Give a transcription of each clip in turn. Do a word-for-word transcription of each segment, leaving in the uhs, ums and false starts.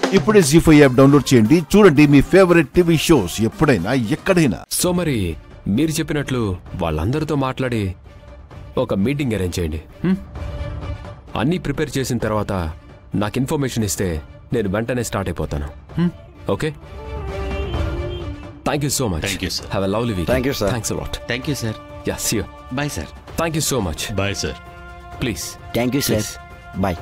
ఇప్పుడే G five app download చేయండి, చూడండి మీ ఫేవరెట్ టీవీ షోస్ ఎప్పుడైనా ఎక్కడైనా. సో మరి మీరు చెప్పినట్లు వాళ్ళందరితో మాట్లాడి ఒక మీటింగ్ అరేంజ్ చేయండి. అన్నీ ప్రిపేర్ చేసిన తర్వాత నాకు ఇన్ఫర్మేషన్ ఇస్తే నేను వెంటనే స్టార్ట్ అయిపోతాను. Okay, thank you so much. Thank you sir. Have a lovely week. Thank you sir. Thanks a lot. Thank you sir. Yeah, see you. Bye sir. Thank you so much. Bye sir. Please. Thank you sir. Bye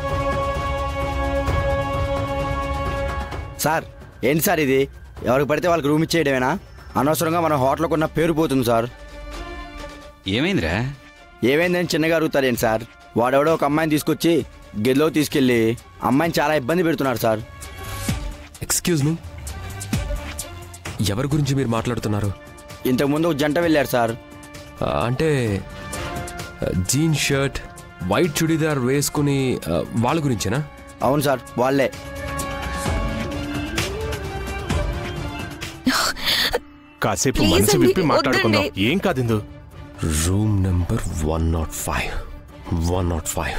sir. ఏంటి sir ఇది? ఎవరికి పడితే వాళ్ళకి room ఇచ్చేయడమేనా? అనవసరంగా మన హోటల్కి ఉన్న పేరు పోతుంది సార్. ఏమైందిరా? ఏమైందని చిన్నగా అడుగుతారేంటి సార్? వాడెవడో ఒక అమ్మాయిని తీసుకొచ్చి గదిలో తీసుకెళ్ళి అమ్మాయిని చాలా ఇబ్బంది పెడుతున్నారు సార్. ఎక్స్క్యూజ్ మీ, ఎవరి గురించి మీరు మాట్లాడుతున్నారు? ఇంతకుముందు ఒక జంట వెళ్ళారు సార్. అంటే జీన్ షర్ట్, వైట్ చుడీదార్ వేసుకుని వాళ్ళ గురించేనా? అవును సార్, వాళ్ళే. కాసేపు మనసు విప్పి మాట్లాడుకుందాం. ఏం కాదు. Room number one nought five one nought five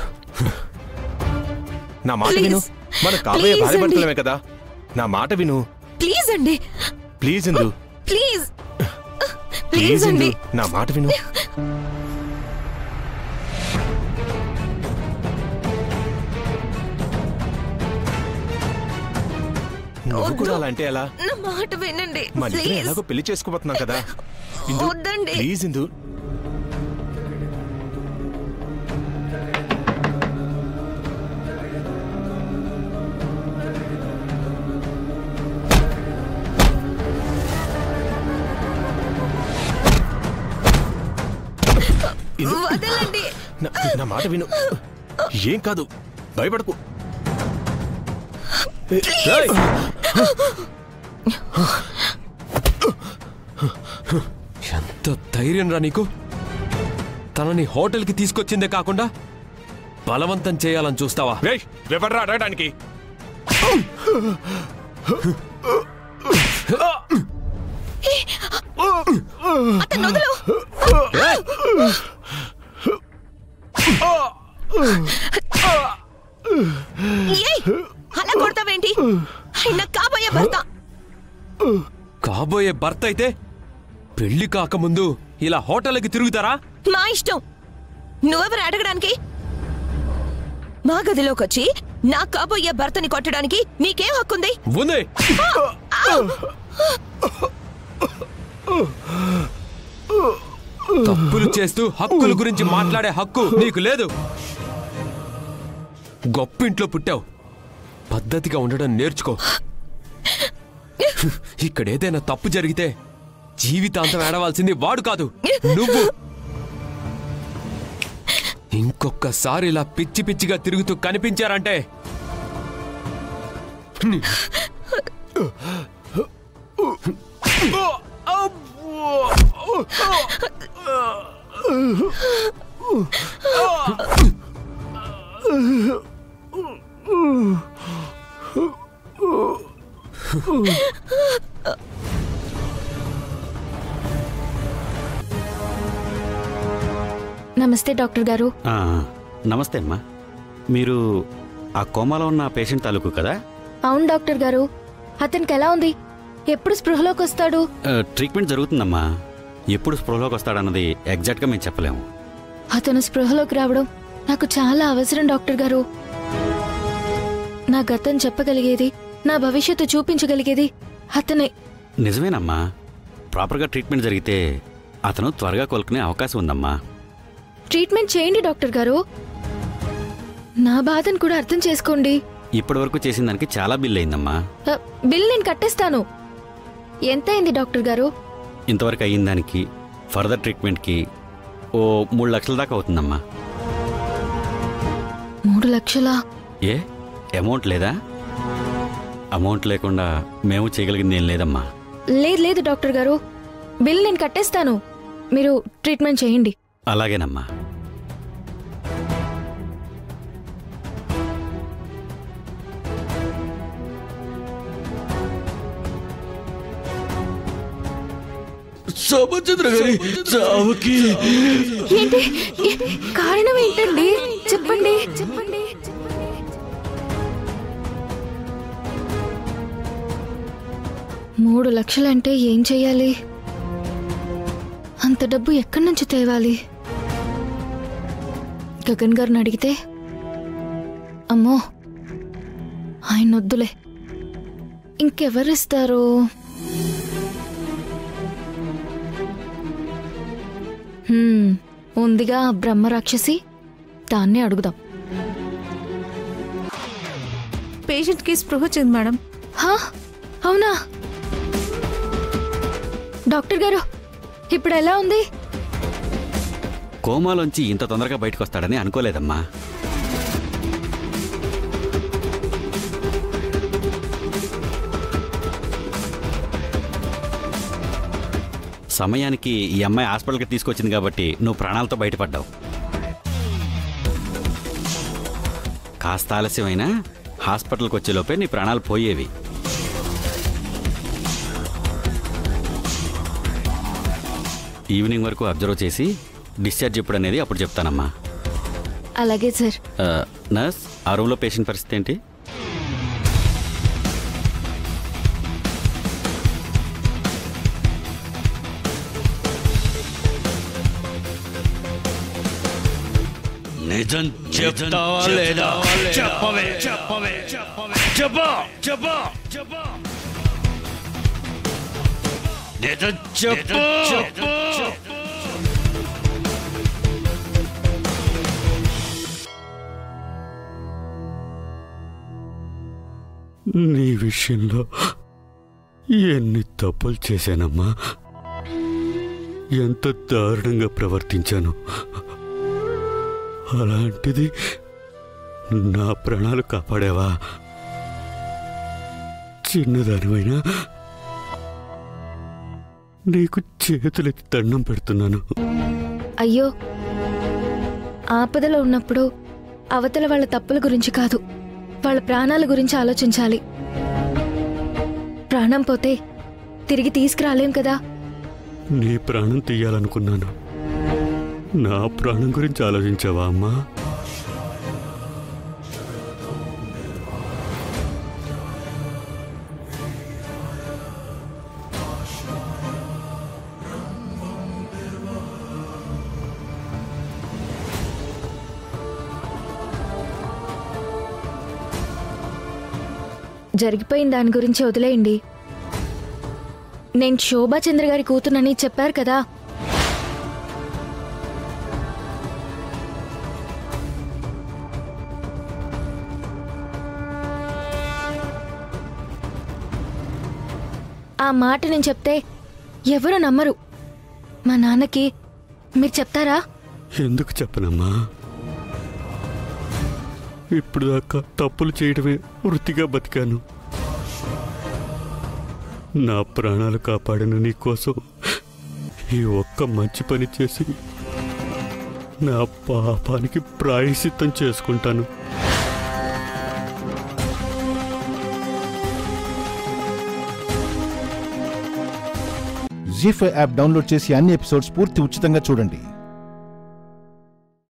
నా మాట విను. మన కాబోయే భార్య భర్తలమే కదా, నా మాట విను ప్లీజ్ అండి. Please Indu, please please Indu, నా మాట విను. నువ్వు కూడా అలా అంటే ఎలా? నా మాట వినండి. మన ఇద్దరం ఎలాగో పెళ్లి చేసుకోబోతున్నాం కదా. వద్దండి ప్లీజ్ ఇందు. వదలండి. నా మాట విను. ఏం కాదు, భయపడకు. ఎంత ధైర్యం రా నీకు! తనని హోటల్కి తీసుకొచ్చిందే కాకుండా బలవంతం చేయాలని చూస్తావా? ఎవడ్రా అడగడానికి? అలా కొడతావేంటి? ఆయన కాబోయే భర్త. కాబోయే భర్త అయితే పెళ్లి కాకముందు ఇలా హోటల్కి తిరుగుతారా? మా ఇష్టం. నువ్వెవరు అడగడానికి? మా గదిలోకి వచ్చి నా కాబోయే భర్తని కొట్టడానికి నీకేం హక్కుంది? ఉంది. తప్పులు చేస్తూ హక్కుల గురించి మాట్లాడే హక్కు నీకు లేదు. గొప్పింట్లో పుట్టావు, పద్ధతిగా ఉండడం నేర్చుకో. ఇక్కడేదైనా తప్పు జరిగితే జీవితాంతం ఏడవాల్సింది వాడు కాదు, నువ్వు. ఇంకొకసారి ఇలా పిచ్చి పిచ్చిగా తిరుగుతూ కనిపించారంటే నమస్తే డాక్టర్ గారు. నమస్తే అమ్మా. మీరు ఆ కోమాలో ఉన్న పేషెంట్ తాలూకు కదా? అవును డాక్టర్ గారు. అతనికి ఎలా ఉంది? ఎప్పుడు స్పృహలోకి వస్తాడు? ట్రీట్మెంట్ జరుగుతుందమ్మా. ఎప్పుడు స్పృహలోకి వస్తాడన్నది ఎగ్జాక్ట్గా మేము చెప్పలేము. అతను స్పృహలోకి రావడం నాకు చాలా అవసరం డాక్టర్ గారు. నా గతం చెప్పగలిగేది, నా భవిష్యత్తు చూపించగలిగేది అతనే. నిజమేనమ్మా. ప్రాపర్గా ట్రీట్మెంట్ జరిగితే అతను త్వరగా కోలుకునే అవకాశం ఉందమ్మా. ట్రీట్మెంట్ చేయండి డాక్టర్ గారు. నా బాధను కూడా అర్థం చేసుకోండి. ఇప్పటి వరకు చేసిన దానికి చాలా బిల్ అయిందమ్మా. బిల్ నేను కట్టేస్తాను. ఎంత అయింది డాక్టర్ గారు? ఇంతవరకు అయిన దానికి ఫర్దర్ ట్రీట్మెంట్కి ఓ మూడు లక్షల దాకా అవుతుందమ్మా. మూడు లక్షలా? ఏ అమౌంట్ లేదా? అమౌంట్ లేకుండా మేము చేయగలిగింది ఏం లేదమ్మా. లేదు లేదు డాక్టర్ గారు, బిల్ నేను కట్టేస్తాను. మీరు ట్రీట్మెంట్ చేయండి. అలాగేనమ్మా. సోమచంద్ర గారి చావుకి ఏంటి కారణం? ఏంటండి చెప్పండి చెప్పండి. మూడు లక్షలంటే ఏం చెయ్యాలి? అంత డబ్బు ఎక్కడి నుంచి తేవాలి? గగన్ గారిని అడిగితే అమ్మో ఆయన వద్దులే, ఇంకెవరిస్తారు? హ్మ్, ఉందిగా బ్రహ్మరాక్షసి, దాన్నే అడుగుదాం. పేషెంట్ కి స్పృహ వచ్చింది మేడం. హా, అవునా? డాక్టర్ గారు ఇప్పుడు ఎలా ఉంది? కోమాలోంచి ఇంత తొందరగా బయటకు వస్తాడని అనుకోలేదమ్మా. సమయానికి ఈ అమ్మాయి హాస్పిటల్కి తీసుకొచ్చింది కాబట్టి నువ్వు ప్రాణాలతో బయటపడ్డావు. కాస్త ఆలస్యమైనా హాస్పిటల్కి వచ్చేలోపే నీ ప్రాణాలు పోయేవి. ఈవినింగ్ వరకు అబ్జర్వ్ చేసి డిశ్చార్జ్ ఎప్పుడు అనేది అప్పుడు చెప్తానమ్మా. అలాగే సార్. నర్స్, ఆ రూమ్లో పేషెంట్ పరిస్థితి ఏంటి? నిజం చెప్తావా లేదా? చెప్పవే చెప్పవే చెప్ప చెప్ప చెప్ప నిజం చెప్పు. నీ విషయంలో ఎన్ని తప్పులు చేశానమ్మా, ఎంత దారుణంగా ప్రవర్తించాను. అలాంటిది నా ప్రాణాలు కాపాడావా? చిన్నదానివైనా నీకు చేతులెత్తి దండం పెడుతున్నాను. అయ్యో, ఆపదలో ఉన్నప్పుడు అవతల వాళ్ళ తప్పుల గురించి కాదు, వాళ్ళ ప్రాణాల గురించి ఆలోచించాలి. ప్రాణం పోతే తిరిగి తీసుకురాలేం కదా. నీ ప్రాణం తీయాలనుకున్నాను, నా ప్రాణం గురించి ఆలోచించావా అమ్మా? జరిగిపోయిన దాని గురించి వదిలేయండి. నేను శోభాచంద్ర గారి కూతునని చెప్పారు కదా. ఆ మాట నేను చెప్తే ఎవరు నమ్మరు. మా నాన్నకి మీరు చెప్తారా? ఎందుకు చెప్పనమ్మా? ఇప్పుడు దాకా తప్పులు చేయడమే వృత్తిగా బతికాను. నా ప్రాణాలు కాపాడిన నీకోసం ఈ ఒక్క మంచి పని చేసి నా పాపానికి ప్రాయశ్చిత్తం చేసుకుంటాను. జీ ఫైవ్ యాప్ డౌన్లోడ్ చేసి అన్ని ఎపిసోడ్స్ పూర్తి ఉచితంగా చూడండి.